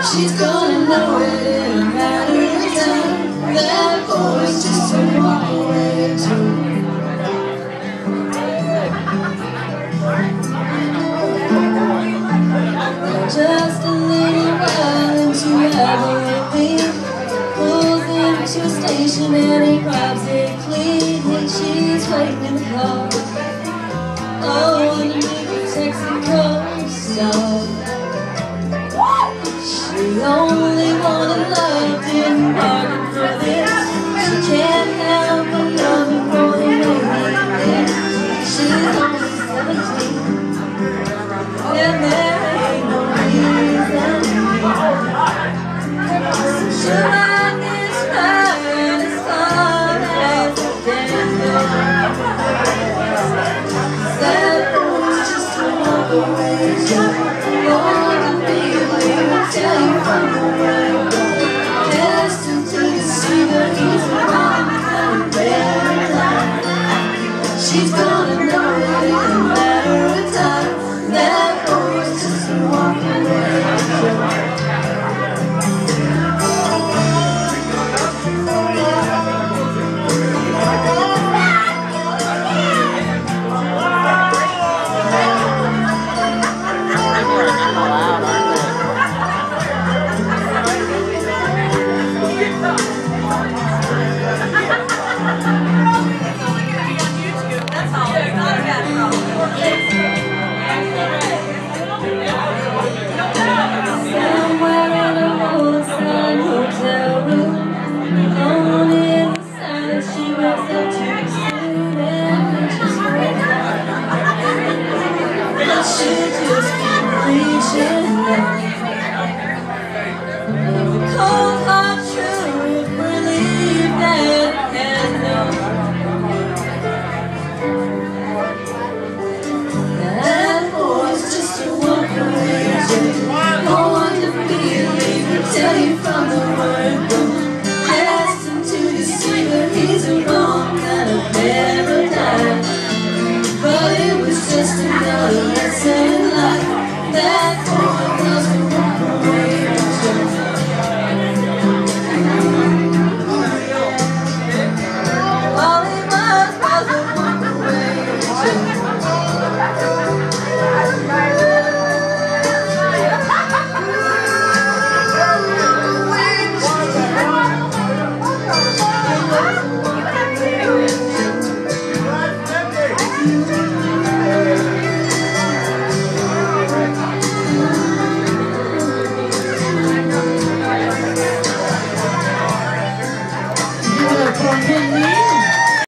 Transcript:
She's gonna know it in a matter of time. That boy's just a Walkaway Joe. Just a little while into everything, pulls into a station and he grabs it clean. And she's waiting in the car, oh, underneath the Texaco star. She only wanted love, didn't bargain for this. She can't help but love him for the way he is. She's only 17, and there ain't no reason. She might is right as far as it can go. That boy's just a Walkaway Joe. Tell you from the word go. Destined to deceive her, he's the wrong kind of better life. She's gonna know it in a matter of time. That boy's just a Walkaway Joe. Cold hard truth, believe that it can know. That boy's just a Walkaway Joe. No one to believe and tell you from the word go. Destined to deceive her, he's a wrong kind of paradigm. But it was just another lesson in life. That boy was a Walkaway Joe. All he was a Walkaway Joe. From